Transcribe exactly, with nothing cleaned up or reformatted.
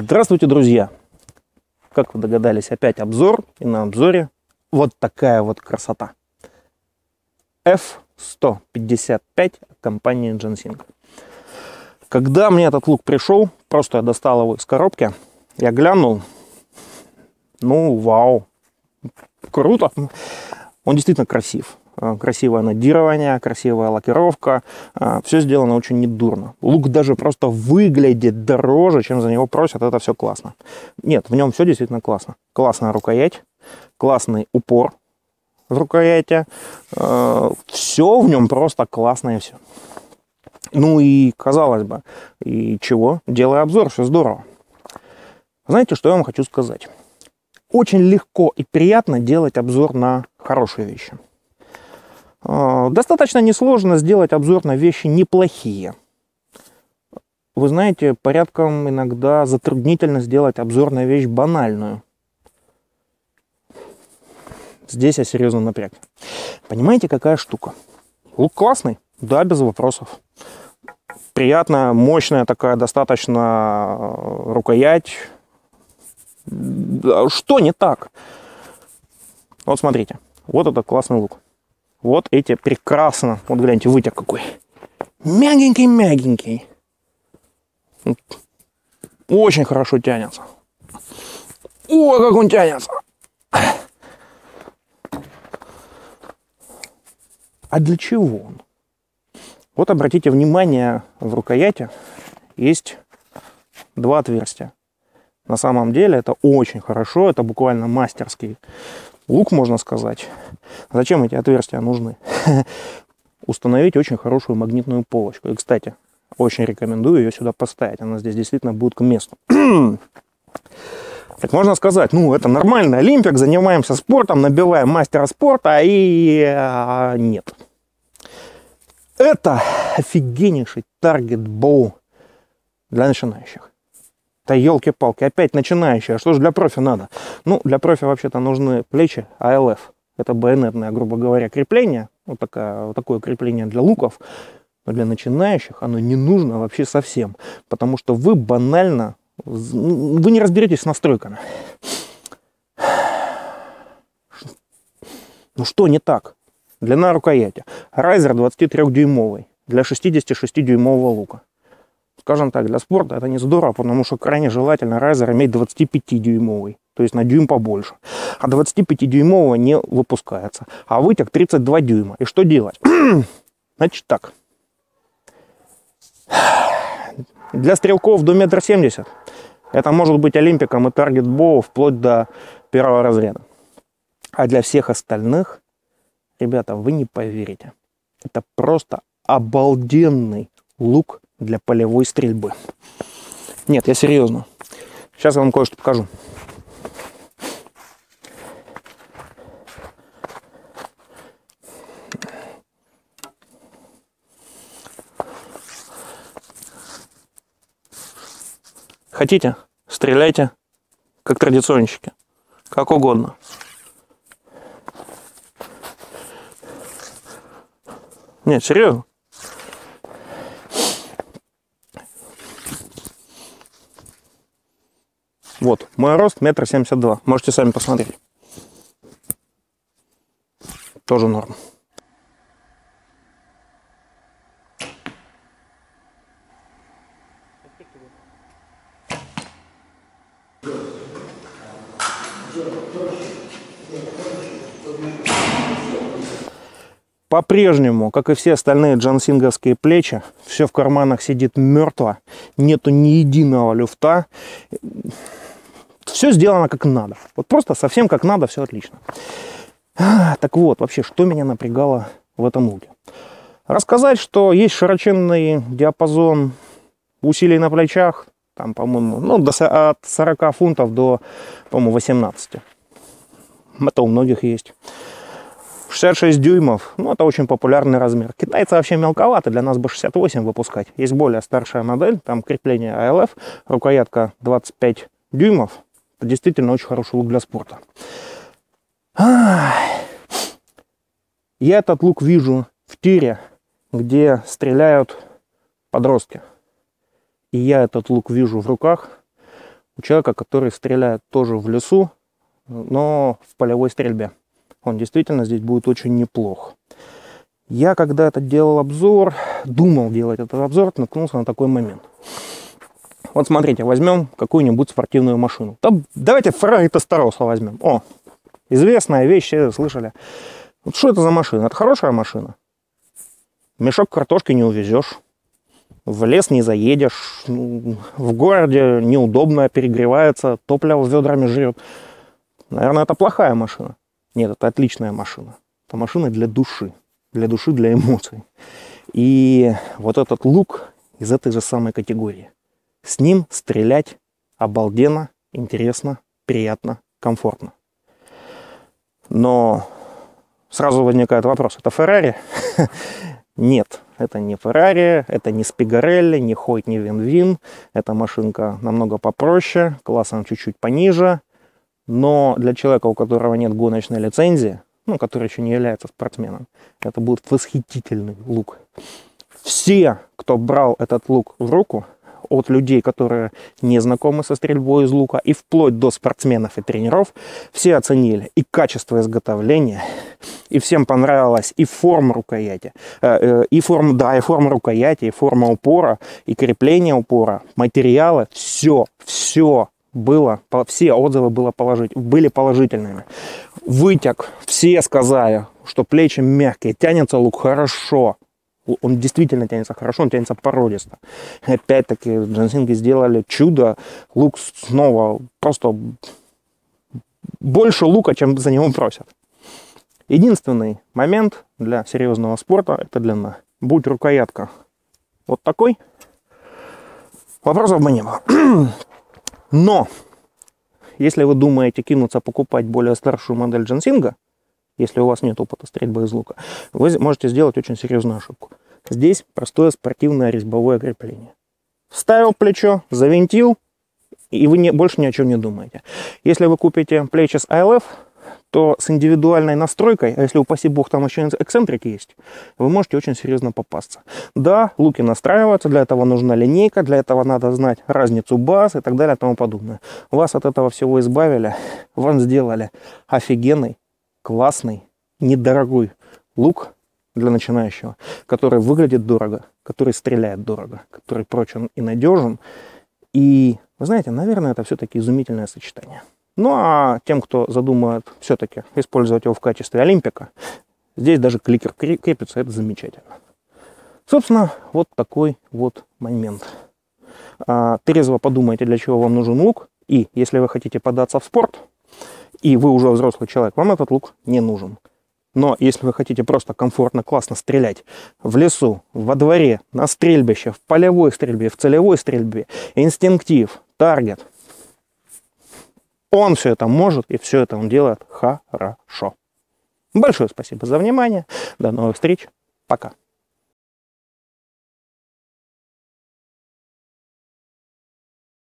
Здравствуйте, друзья! Как вы догадались, опять обзор, и на обзоре вот такая вот красота. эф сто пятьдесят пять компании Jansing. Когда мне этот лук пришел, просто я достал его из коробки, я глянул, ну вау, круто, он действительно красив. Красивое надирование, красивая лакировка, все сделано очень недурно. Лук даже просто выглядит дороже, чем за него просят, это все классно. Нет, в нем все действительно классно. Классная рукоять, классный упор в рукояти, все в нем просто классное все. Ну и, казалось бы, и чего? Делаю обзор, все здорово. Знаете, что я вам хочу сказать? Очень легко и приятно делать обзор на хорошие вещи. Достаточно несложно сделать обзор на вещи неплохие. Вы знаете, порядком иногда затруднительно сделать обзор на вещь банальную. Здесь я серьезно напряг. Понимаете, какая штука? Лук классный? Да, без вопросов. Приятная, мощная такая, достаточно рукоять. Что не так? Вот смотрите, вот это классный лук. Вот эти прекрасно. Вот гляньте, вытяг какой. Мягенький-мягенький. Очень хорошо тянется. О, как он тянется. А для чего он? Вот обратите внимание, в рукояти есть два отверстия. На самом деле это очень хорошо, это буквально мастерский лук, можно сказать. Зачем эти отверстия нужны? Установить очень хорошую магнитную полочку. И, кстати, очень рекомендую ее сюда поставить. Она здесь действительно будет к месту. Так можно сказать, ну, это нормально, олимпик, занимаемся спортом, набиваем мастера спорта, и а, нет. Это офигеннейший таргет-боу для начинающих. Да елки-палки, опять начинающие. А что же для профи надо? Ну, для профи вообще-то нужны плечи а эл эф. Это байонетное, грубо говоря, крепление. Вот, такая, вот такое крепление для луков. Но для начинающих оно не нужно вообще совсем. Потому что вы банально... Вы не разберетесь с настройками. Ну что не так? Длина рукояти. Райзер двадцатитрёхдюймовый для шестидесятишестидюймового лука. Скажем так, для спорта это не здорово, потому что крайне желательно райзер иметь двадцатипятидюймовый, то есть на дюйм побольше. А двадцатипятидюймового не выпускается. А вытяг тридцать два дюйма. И что делать? Значит так. Для стрелков до метра семидесяти это может быть олимпиком и таргет-боу вплоть до первого разряда. А для всех остальных, ребята, вы не поверите. Это просто обалденный лук для полевой стрельбы. Нет, я серьезно. Сейчас я вам кое-что покажу. Хотите? Стреляйте, как традиционщики. Как угодно. Нет, серьезно. Вот, мой рост метр семьдесят два. Можете сами посмотреть. Тоже норм. По-прежнему, как и все остальные джансинговские плечи, все в карманах сидит мертво. Нету ни единого люфта. Все сделано как надо. Вот просто совсем как надо, все отлично. Так вот, вообще, что меня напрягало в этом луке? Рассказать, что есть широченный диапазон усилий на плечах, там, по-моему, ну, до, от сорока фунтов до, по-моему, восемнадцати. Это у многих есть. шестьдесят шесть дюймов, ну, это очень популярный размер. Китайцы вообще мелковато, для нас бы шестьдесят восемь выпускать. Есть более старшая модель, там крепление а эл эф, рукоятка двадцать пять дюймов. Это действительно очень хороший лук для спорта. Я этот лук вижу в тире, где стреляют подростки. И я этот лук вижу в руках у человека, который стреляет тоже в лесу, но в полевой стрельбе. Он действительно здесь будет очень неплох. Я когда это делал обзор, думал делать этот обзор, наткнулся на такой момент. Вот смотрите, возьмем какую-нибудь спортивную машину. Да, давайте Ferrari Testarossa возьмем. О, известная вещь, все слышали. Вот что это за машина? Это хорошая машина. Мешок картошки не увезешь. В лес не заедешь. В городе неудобно, перегревается, топливо ведрами жрет. Наверное, это плохая машина. Нет, это отличная машина. Это машина для души. Для души, для эмоций. И вот этот лук из этой же самой категории. С ним стрелять обалденно, интересно, приятно, комфортно. Но сразу возникает вопрос, это Ferrari? Нет, это не Ferrari, это не Spigarelli, не Hoyt, не Vin-Win. Эта машинка намного попроще, классом чуть-чуть пониже. Но для человека, у которого нет гоночной лицензии, ну, который еще не является спортсменом, это будет восхитительный лук. Все, кто брал этот лук в руку, от людей, которые не знакомы со стрельбой из лука, и вплоть до спортсменов и тренеров, все оценили и качество изготовления, и всем понравилась и форма рукояти, и форма, да, и форма рукояти, и форма упора, и крепление упора, материалы, все, все было, все отзывы было положить, были положительными. Вытяг, все сказали, что плечи мягкие, тянется лук хорошо. Он действительно тянется хорошо, он тянется породисто. Опять-таки, джансинги сделали чудо. Лук снова просто больше лука, чем за него просят. Единственный момент для серьезного спорта – это длина. Будь рукоятка вот такой, вопросов бы не было. Но, если вы думаете кинуться покупать более старшую модель джансинга, если у вас нет опыта стрельбы из лука, вы можете сделать очень серьезную ошибку. Здесь простое спортивное резьбовое крепление. Вставил плечо, завинтил, и вы не, больше ни о чем не думаете. Если вы купите плечи с ай эл эф, то с индивидуальной настройкой, а если, упаси бог, там еще эксцентрики есть, вы можете очень серьезно попасться. Да, луки настраиваются, для этого нужна линейка, для этого надо знать разницу баз и так далее и тому подобное. Вас от этого всего избавили, вам сделали офигенный, классный, недорогой лук для начинающего, который выглядит дорого, который стреляет дорого, который прочен и надежен. И, вы знаете, наверное, это все-таки изумительное сочетание. Ну, а тем, кто задумает все-таки использовать его в качестве олимпика, здесь даже кликер крепится, это замечательно. Собственно, вот такой вот момент. А, трезво подумайте, для чего вам нужен лук, и если вы хотите податься в спорт, и вы уже взрослый человек, вам этот лук не нужен. Но если вы хотите просто комфортно, классно стрелять в лесу, во дворе, на стрельбище, в полевой стрельбе, в целевой стрельбе, инстинктив, таргет, он все это может, и все это он делает хорошо. Большое спасибо за внимание. До новых встреч. Пока.